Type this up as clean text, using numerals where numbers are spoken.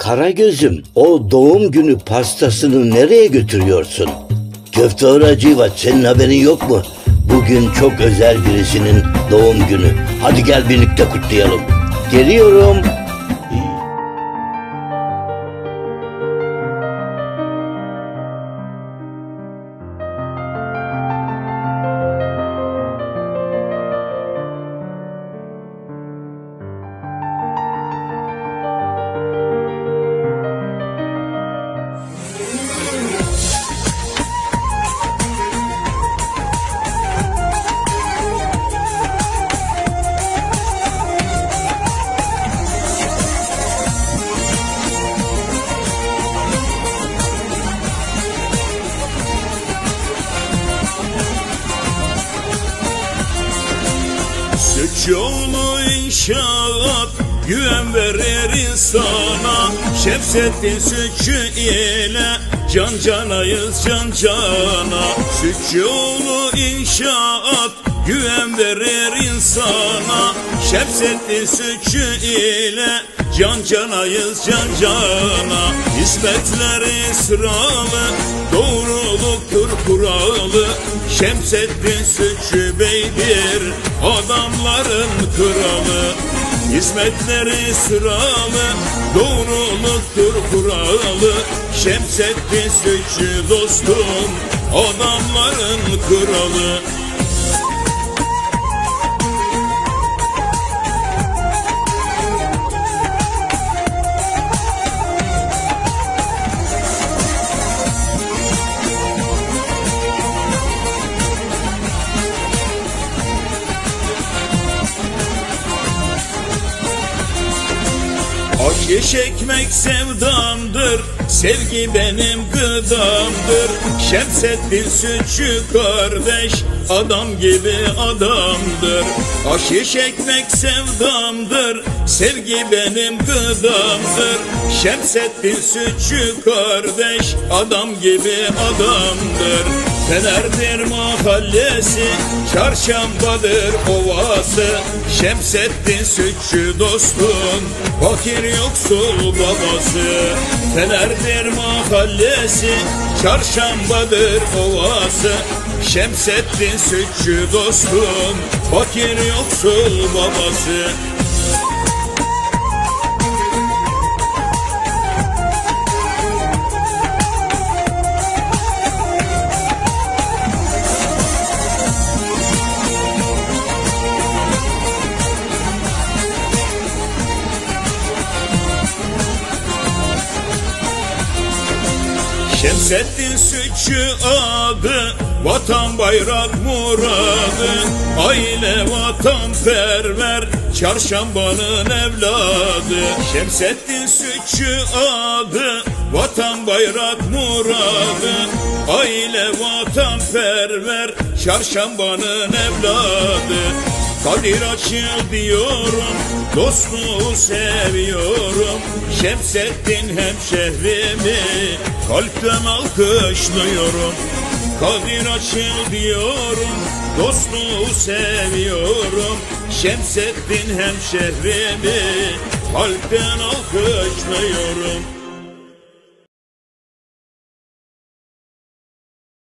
Karagöz'üm, o doğum günü pastasını nereye götürüyorsun? Köfteci Hacivat, senin haberin yok mu? Bugün çok özel birisinin doğum günü. Hadi gel birlikte kutlayalım. Geliyorum. Sütçüoğlu inşaat güven verir insana. Şemsettin Sütçü ile can canayız can cana. Sütçüoğlu inşaat güven verir insana. Şemsettin Sütçü ile can canayız can cana. Hizmetleri sıralı, doğruluktur kuralı. Şemsettin Sütçü Bey'dir adamların kralı. Hizmetleri sıralı, doğruluktur kuralı. Şemsettin Sütçü dostum adamların kralı. Aş ekmek sevdamdır, sevgi benim gıdamdır. Şemsettin Sütçü kardeş adam gibi adamdır. Aş ekmek sevdamdır, sevgi benim gıdamdır. Şemsettin Sütçü kardeş adam gibi adamdır. Fener'dir mahallesi, Çarşambadır ovası. Şemsettin Sütçü dostum, fakir yoksul babası. Fener'dir mahallesi, Çarşambadır ovası. Şemsettin Sütçü dostum, fakir yoksul babası. Şemsettin Sütçü adı, vatan bayrak muradı. Aile vatanperver, Çarşamba'nın evladı. Şemsettin Sütçü adı, vatan bayrak muradı. Aile vatanperver, Çarşamba'nın evladı. Kadir açıl diyorum, dostluğu seviyorum. Şemsettin hemşehrimi kalpten alkışlıyorum. Kadir açıl diyorum, dostluğu seviyorum. Şemsettin hemşehrimi kalpten alkışlıyorum.